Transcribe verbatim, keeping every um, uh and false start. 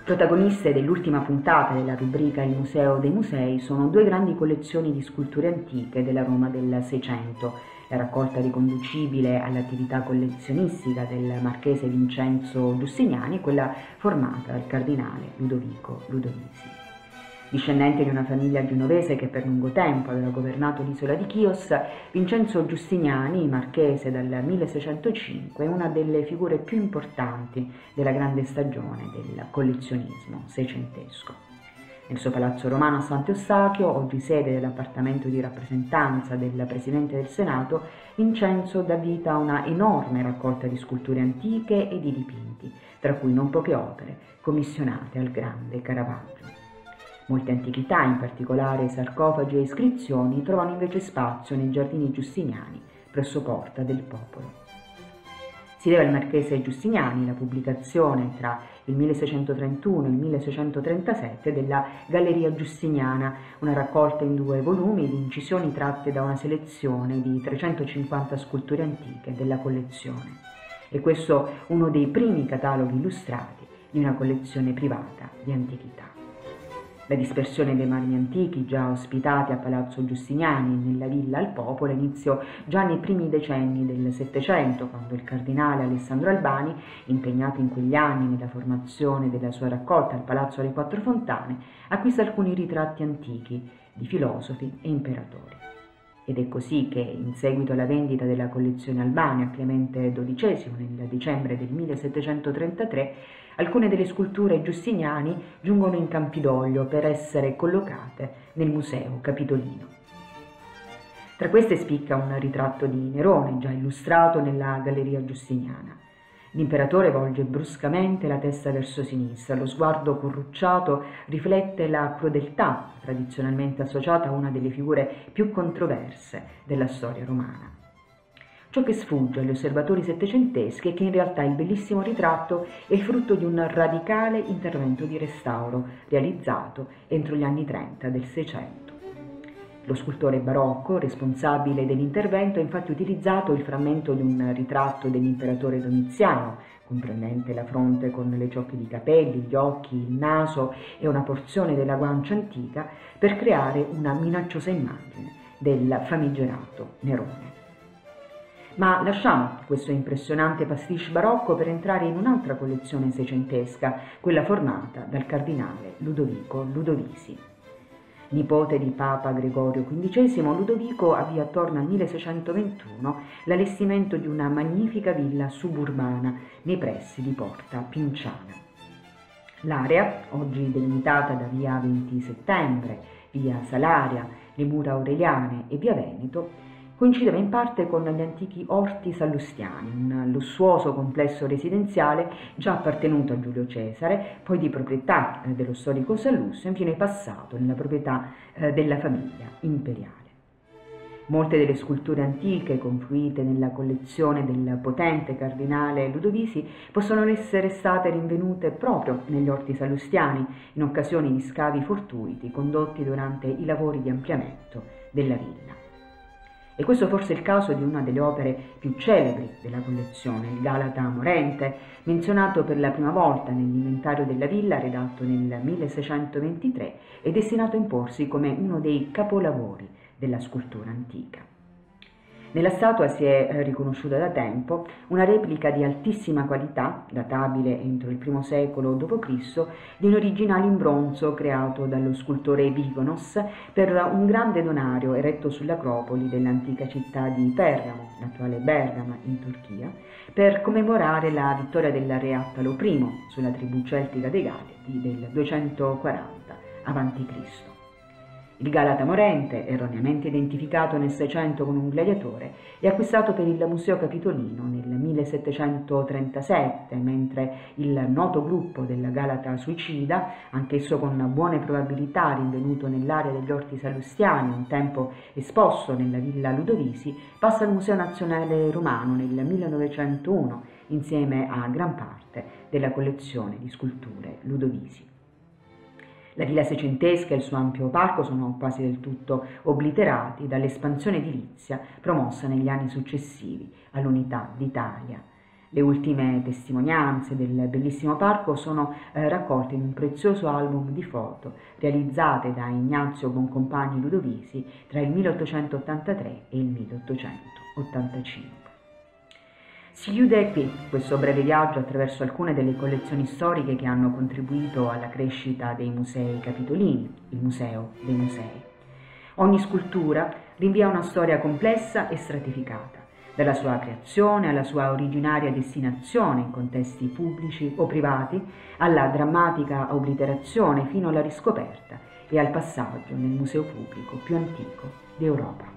Protagoniste dell'ultima puntata della rubrica Il Museo dei Musei sono due grandi collezioni di sculture antiche della Roma del Seicento, la raccolta riconducibile all'attività collezionistica del marchese Vincenzo Giustiniani e quella formata dal cardinale Ludovico Ludovisi. Discendente di una famiglia genovese che per lungo tempo aveva governato l'isola di Chios, Vincenzo Giustiniani, marchese dal milleseicentocinque, è una delle figure più importanti della grande stagione del collezionismo seicentesco. Nel suo palazzo romano a Sant'Eustachio, oggi sede dell'appartamento di rappresentanza del Presidente del Senato, Vincenzo dà vita a una enorme raccolta di sculture antiche e di dipinti, tra cui non poche opere commissionate al grande Caravaggio. Molte antichità, in particolare sarcofagi e iscrizioni, trovano invece spazio nei giardini giustiniani presso Porta del Popolo. Si deve al marchese Giustiniani la pubblicazione tra il milleseicentotrentuno e il milleseicentotrentasette della Galleria Giustiniana, una raccolta in due volumi di incisioni tratte da una selezione di trecentocinquanta sculture antiche della collezione. E questo uno dei primi cataloghi illustrati di una collezione privata di antichità. La dispersione dei marmi antichi già ospitati a Palazzo Giustiniani nella Villa al Popolo iniziò già nei primi decenni del Settecento, quando il cardinale Alessandro Albani, impegnato in quegli anni nella formazione della sua raccolta al Palazzo alle Quattro Fontane, acquista alcuni ritratti antichi di filosofi e imperatori. Ed è così che, in seguito alla vendita della collezione Albani a Clemente dodicesimo nel dicembre del millesettecentotrentatré, alcune delle sculture giustiniani giungono in Campidoglio per essere collocate nel Museo Capitolino. Tra queste spicca un ritratto di Nerone, già illustrato nella Galleria Giustiniana. L'imperatore volge bruscamente la testa verso sinistra, lo sguardo corrucciato riflette la crudeltà tradizionalmente associata a una delle figure più controverse della storia romana. Ciò che sfugge agli osservatori settecenteschi è che in realtà il bellissimo ritratto è il frutto di un radicale intervento di restauro realizzato entro gli anni trenta del Seicento. Lo scultore barocco, responsabile dell'intervento, ha infatti utilizzato il frammento di un ritratto dell'imperatore Domiziano, comprendente la fronte con le ciocche di capelli, gli occhi, il naso e una porzione della guancia antica, per creare una minacciosa immagine del famigerato Nerone. Ma lasciamo questo impressionante pastiche barocco per entrare in un'altra collezione seicentesca, quella formata dal cardinale Ludovico Ludovisi. Nipote di Papa Gregorio quindicesimo, Ludovico avvia attorno al milleseicentoventuno l'allestimento di una magnifica villa suburbana nei pressi di Porta Pinciana. L'area, oggi delimitata da via venti settembre, via Salaria, le mura Aureliane e via Veneto, coincideva in parte con gli antichi orti sallustiani, un lussuoso complesso residenziale già appartenuto a Giulio Cesare, poi di proprietà eh, dello storico Sallusto e infine passato nella proprietà eh, della famiglia imperiale. Molte delle sculture antiche confluite nella collezione del potente cardinale Ludovisi possono essere state rinvenute proprio negli orti sallustiani in occasione di scavi fortuiti condotti durante i lavori di ampliamento della villa. E questo forse è il caso di una delle opere più celebri della collezione, il Galata morente, menzionato per la prima volta nell'inventario della villa, redatto nel milleseicentoventitré e destinato a imporsi come uno dei capolavori della scultura antica. Nella statua si è riconosciuta da tempo una replica di altissima qualità, databile entro il primo secolo dopo Cristo, di un originale in bronzo creato dallo scultore Vigonos per un grande donario eretto sull'acropoli dell'antica città di Pergamo, l'attuale Bergama in Turchia, per commemorare la vittoria del re Attalo I sulla tribù celtica dei Galati del duecentoquaranta avanti Cristo Il Galata morente, erroneamente identificato nel Seicento con un gladiatore, è acquistato per il Museo Capitolino nel millesettecentotrentasette, mentre il noto gruppo del Galata suicida, anch'esso con buone probabilità rinvenuto nell'area degli orti sallustiani, un tempo esposto nella Villa Ludovisi, passa al Museo Nazionale Romano nel millenovecentouno, insieme a gran parte della collezione di sculture Ludovisi. La villa seicentesca e il suo ampio parco sono quasi del tutto obliterati dall'espansione edilizia promossa negli anni successivi all'Unità d'Italia. Le ultime testimonianze del bellissimo parco sono eh, raccolte in un prezioso album di foto realizzate da Ignazio Boncompagni Ludovisi tra il milleottocentottantatré e il milleottocentottantacinque. Si chiude qui questo breve viaggio attraverso alcune delle collezioni storiche che hanno contribuito alla crescita dei musei capitolini, il Museo dei Musei. Ogni scultura rinvia a una storia complessa e stratificata, dalla sua creazione alla sua originaria destinazione in contesti pubblici o privati, alla drammatica obliterazione fino alla riscoperta e al passaggio nel museo pubblico più antico d'Europa.